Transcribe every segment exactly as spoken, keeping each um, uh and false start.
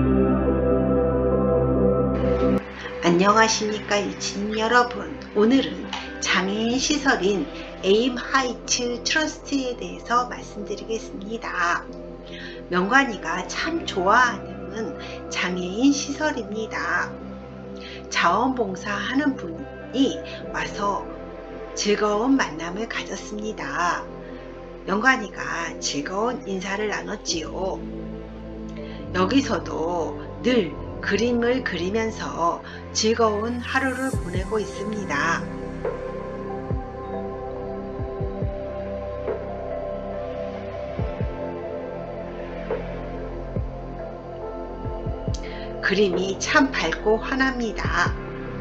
안녕하십니까 유치님 여러분. 오늘은 장애인 시설인 에임 하이츠 트러스트에 대해서 말씀드리겠습니다. 명관이가 참 좋아하는 장애인 시설입니다. 자원봉사하는 분이 와서 즐거운 만남을 가졌습니다. 명관이가 즐거운 인사를 나눴지요. 여기서도 늘 그림을 그리면서 즐거운 하루를 보내고 있습니다. 그림이 참 밝고 환합니다.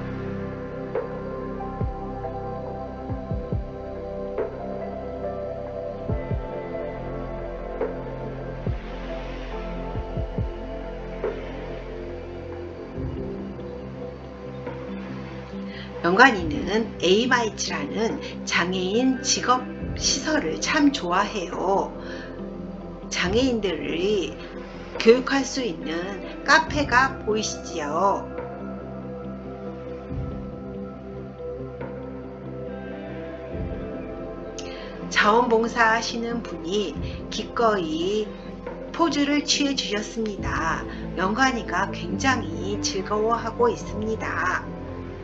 명관이는 에임 하이츠라는 장애인 직업시설을 참 좋아해요. 장애인들을 교육할 수 있는 카페가 보이시지요? 자원봉사 하시는 분이 기꺼이 포즈를 취해 주셨습니다. 명관이가 굉장히 즐거워하고 있습니다.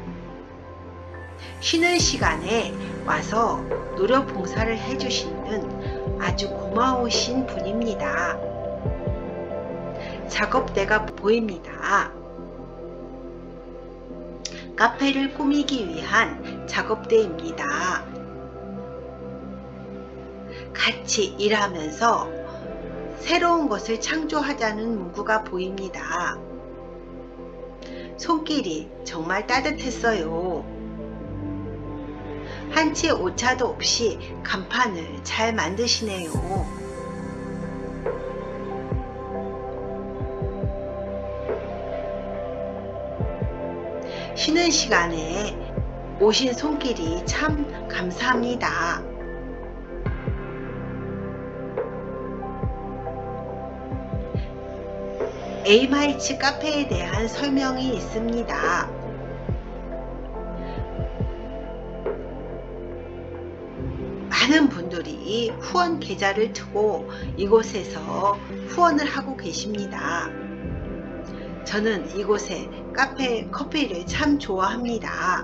쉬는 시간에 와서 노력 봉사를 해주시는 아주 고마우신 분입니다. 작업대가 보입니다. 카페를 꾸미기 위한 작업대입니다. 같이 일하면서 새로운 것을 창조하자는 문구가 보입니다. 손길이 정말 따뜻했어요. 한치 오차도 없이 간판을 잘 만드시네요. 쉬는 시간에 오신 손길이 참 감사합니다. 에임 하이츠 카페에 대한 설명이 있습니다. 많은 분들이 후원 계좌를 트고 이곳에서 후원을 하고 계십니다. 저는 이곳에 카페 커피를 참 좋아합니다.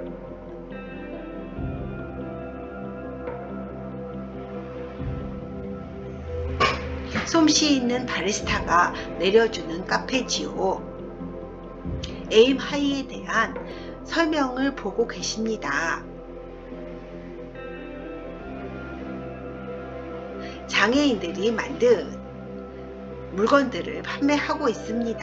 솜씨 있는 바리스타가 내려주는 카페지요. 에임 하이에 대한 설명을 보고 계십니다. 장애인들이 만든 물건들을 판매하고 있습니다.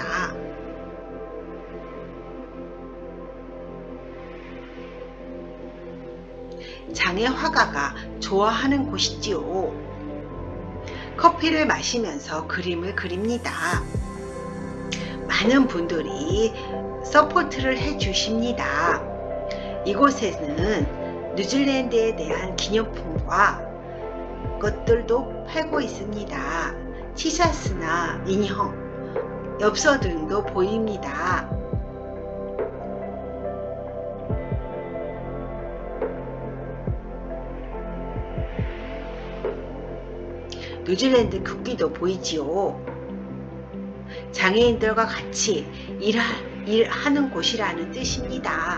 장애 화가가 좋아하는 곳이지요. 커피를 마시면서 그림을 그립니다. 많은 분들이 서포트를 해 주십니다. 이곳에는 뉴질랜드에 대한 기념품과 것들도 팔고 있습니다. 티셔츠나 인형, 엽서 등도 보입니다. 뉴질랜드 국기도 보이지요. 장애인들과 같이 일하, 일하는 곳이라는 뜻입니다.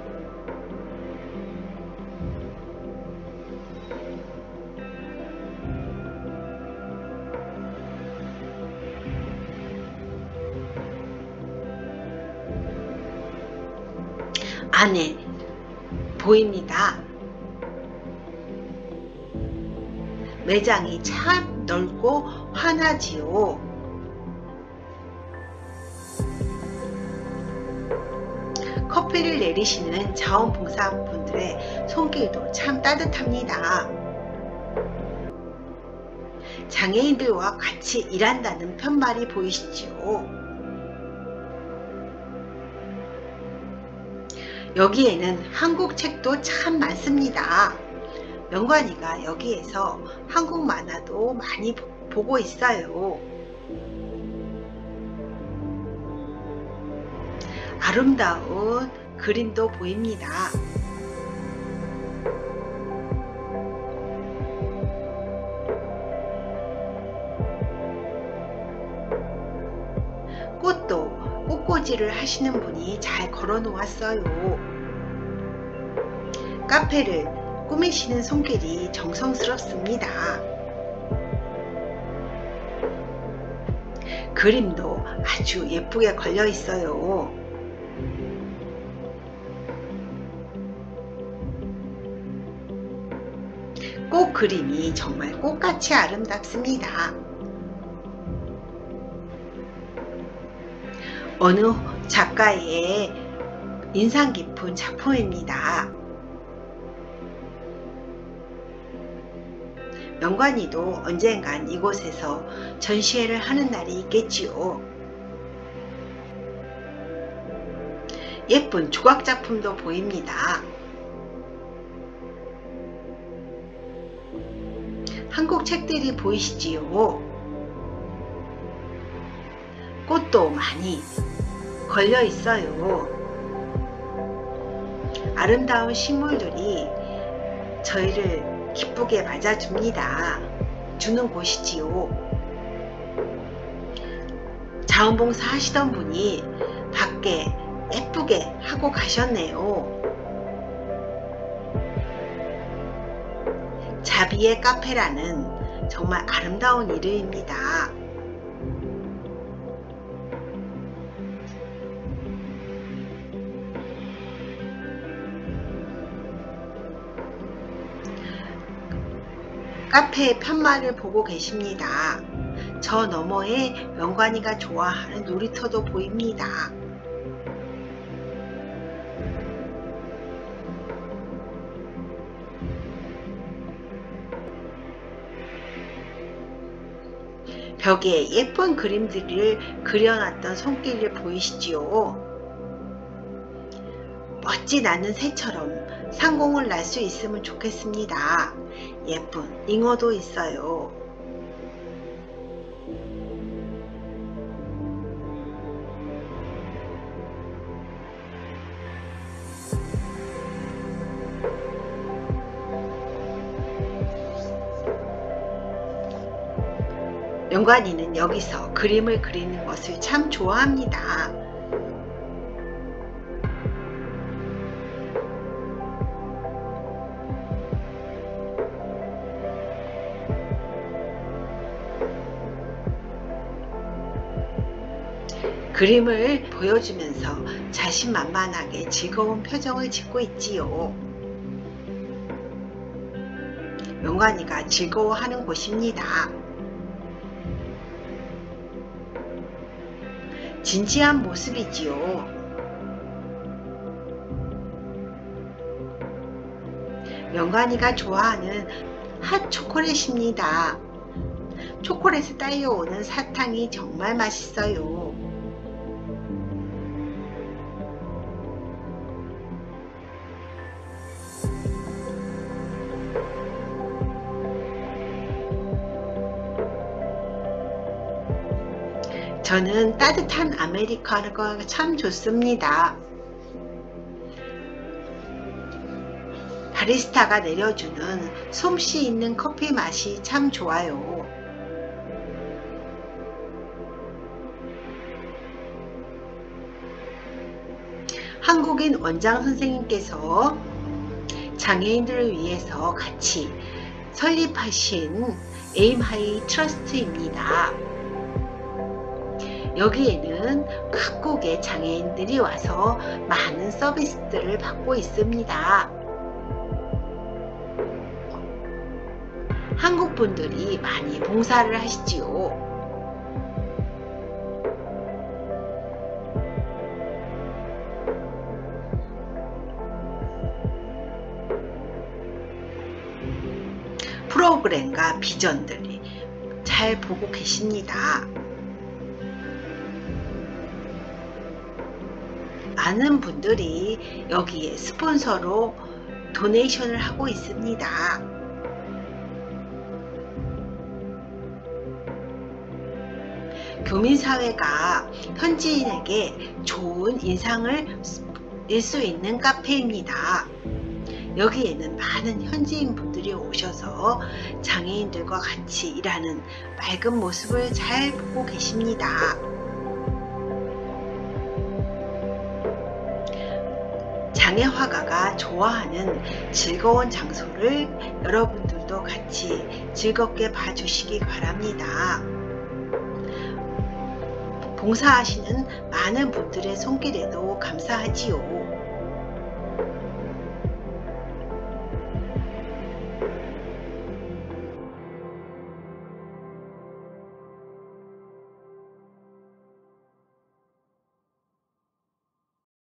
안에 보입니다. 매장이 참 넓고 환하지요. 커피를 내리시는 자원봉사분들의 손길도 참 따뜻합니다. 장애인들과 같이 일한다는 편말이 보이시지요. 여기에는 한국 책도 참 많습니다. 명관이가 여기에서 한국 만화도 많이 보고 있어요. 아름다운 그림도 보입니다. 꽃도 꽃꽂이를 하시는 분이 잘 걸어 놓았어요. 카페를 꾸미시는 손길이 정성스럽습니다. 그림도 아주 예쁘게 걸려 있어요. 꽃 그림이 정말 꽃같이 아름답습니다. 어느 작가의 인상 깊은 작품입니다. 명관이도 언젠간 이곳에서 전시회를 하는 날이 있겠지요. 예쁜 조각 작품도 보입니다. 한국 책들이 보이시지요? 꽃도 많이 걸려 있어요. 아름다운 식물들이 저희를 기쁘게 맞아줍니다. 주는 곳이지요. 자원봉사 하시던 분이 밖에 예쁘게 하고 가셨네요. 자비의 카페라는 정말 아름다운 이름입니다. 카페의 편말을 보고 계십니다. 저 너머에 명관이가 좋아하는 놀이터도 보입니다. 벽에 예쁜 그림들을 그려놨던 손길을 보이시지요? 멋진 나는 새처럼 상공을 날 수 있으면 좋겠습니다. 예쁜 잉어도 있어요. 명관이는 여기서 그림을 그리는 것을 참 좋아합니다. 그림을 보여주면서 자신만만하게 즐거운 표정을 짓고 있지요. 명관이가 즐거워하는 곳입니다. 진지한 모습이지요. 명관이가 좋아하는 핫 초콜릿입니다. 초콜릿에 딸려오는 사탕이 정말 맛있어요. 저는 따뜻한 아메리카노가 참 좋습니다. 바리스타가 내려주는 솜씨 있는 커피 맛이 참 좋아요. 한국인 원장 선생님께서 장애인들을 위해서 같이 설립하신 에임하이 트러스트입니다. 여기에는 각국의 장애인들이 와서 많은 서비스들을 받고 있습니다. 한국 분들이 많이 봉사를 하시지요. 프로그램과 비전들이 잘 보고 계십니다. 많은 분들이 여기에 스폰서로 도네이션을 하고 있습니다. 교민사회가 현지인에게 좋은 인상을 일 수 있는 카페입니다. 여기에는 많은 현지인 분들이 오셔서 장애인들과 같이 일하는 맑은 모습을 잘 보고 계십니다. 장애 화가가 좋아하는 즐거운 장소를 여러분들도 같이 즐겁게 봐주시기 바랍니다. 봉사하시는 많은 분들의 손길에도 감사하지요.